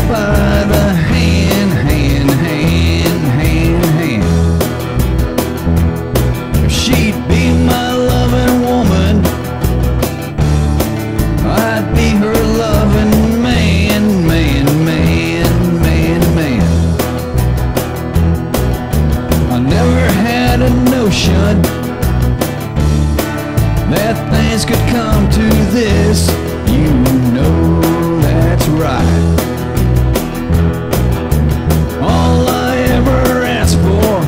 by the hand, hand, hand, hand, hand. If she'd be my loving woman, I'd be her loving man, man, man, man, man. I never had a notion that things could come to this. You know that's right. All I ever asked for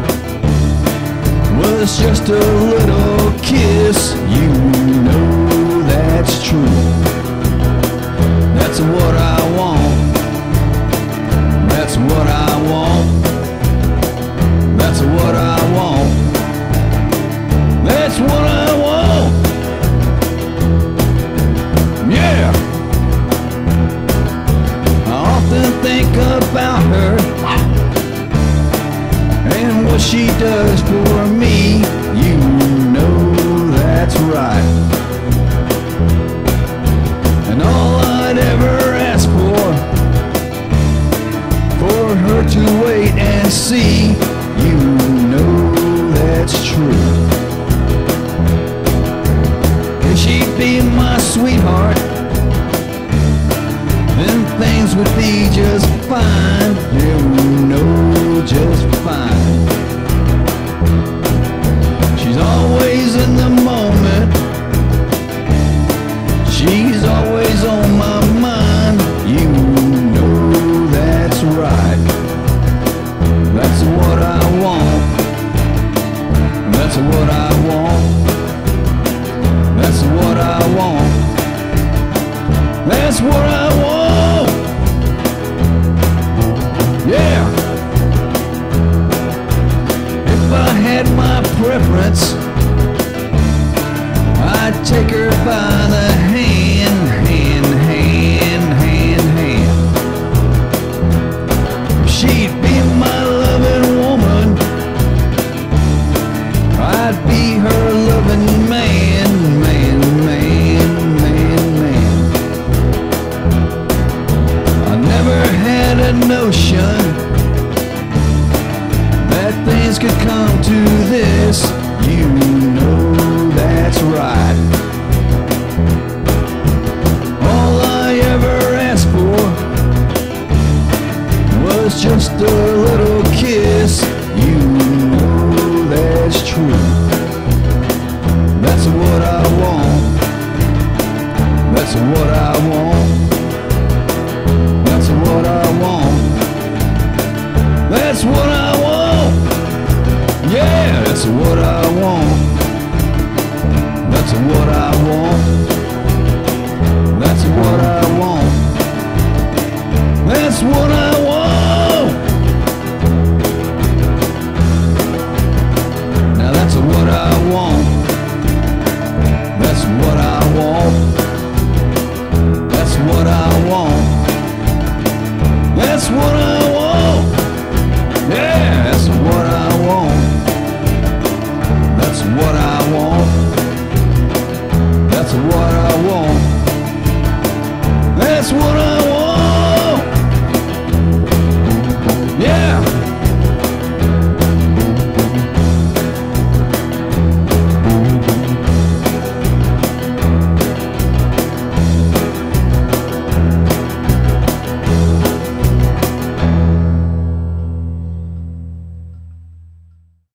was just a little kiss. You know that's true. That's what I want. That's what I want. That's what I want. That's what I want. Yeah. I often think about her and what she does for me. You know that's right. And all I'd ever ask for her to wait and see. You know that's true. If she'd be my sweetheart, then things would be just fine. You know, just fine. She's always in the moment. She's always on my mind. You know that's right. That's what I want. That's what I want. That's what I want. That's what I want. Yeah. If I had my preference, I'd take her by the hand, hand, hand, hand, hand. She'd be my loving woman. I'd be her loving man, man, man, man, man. I never had a notion that things could come to this. You know that's right. All I ever asked for was just a little kiss. You know that's true. That's what I want. That's what I want. That's what I want. That's what I want. Yeah, that's what I want. That's what I want. That's what I want. That's what I want. Now that's what I want. That's what I want. That's what I want. That's what I want. Yeah, that's what I want. That's what I want. That's what I want. That's what I